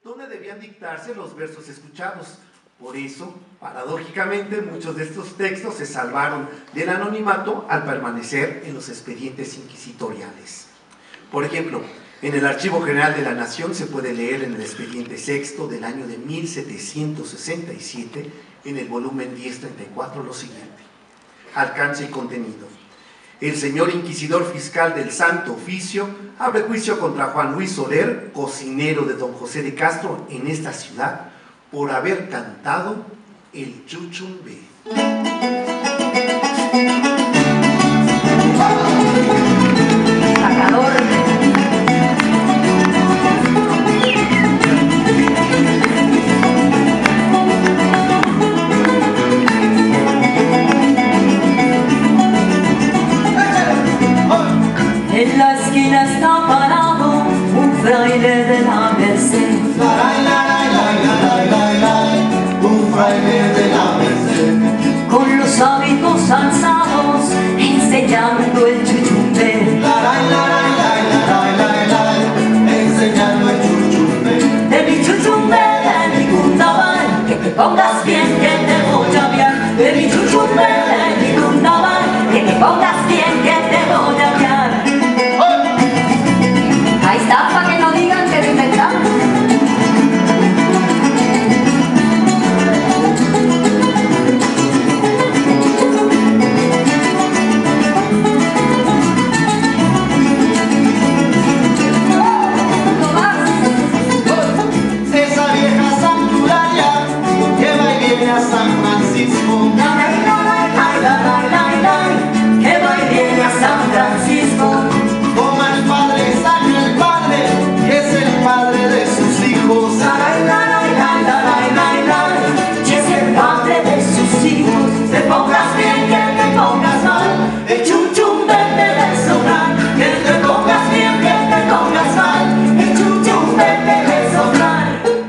donde debían dictarse los versos escuchados. Por eso, paradójicamente, muchos de estos textos se salvaron del anonimato al permanecer en los expedientes inquisitoriales. Por ejemplo, en el Archivo General de la Nación se puede leer en el expediente sexto del año de 1767, en el volumen 1034, lo siguiente: alcance y contenido. El señor inquisidor fiscal del Santo Oficio abre juicio contra Juan Luis Soler, cocinero de don José de Castro en esta ciudad, por haber cantado el Chuchumbe. Sacador. En la esquina está parado un fraile de la Merced. Un fraile de la Merced, Con los hábitos alzados, enseñando el chuchumbe. enseñando el chuchumbe. De mi chuchumbe, de mi cundabal, que te pongas bien, que te voy a aviar. De mi chuchumbe, de mi cundabal, que te pongas bien, que te voy a aviar. Ahí está, para que no digan que lo inventamos. San Francisco, que va y viene a San Francisco. toma el padre, saca el padre, que es el padre de sus hijos. Y es el padre de sus hijos. Te pongas bien, que te pongas mal, el chuchumbe te debe sobrar. Que te pongas bien, que te pongas mal, el chuchumbe te debe sobrar.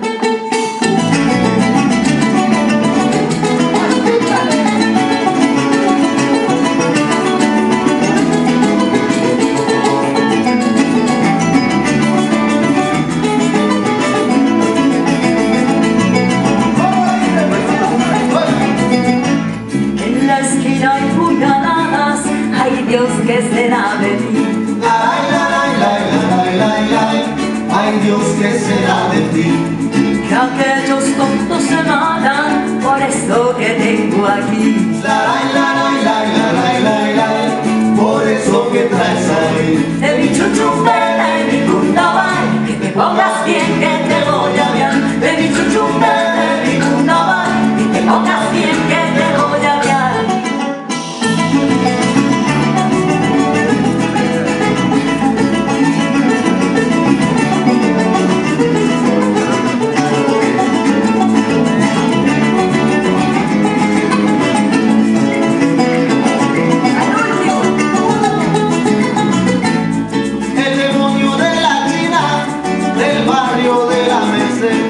Dios, ¿qué será de ti? Ay Dios, ¿qué será de ti? Que aquellos tontos se matan por esto que tengo aquí. Por eso que traes ahí. De mi chuchumbe, de mi cundabal, que te pongas bien, que te voy a aviar. De mi chuchumbe, de mi cundabal, que te pongas bien, que te voy a aviar. El demonio de la China, del barrio de la Merced.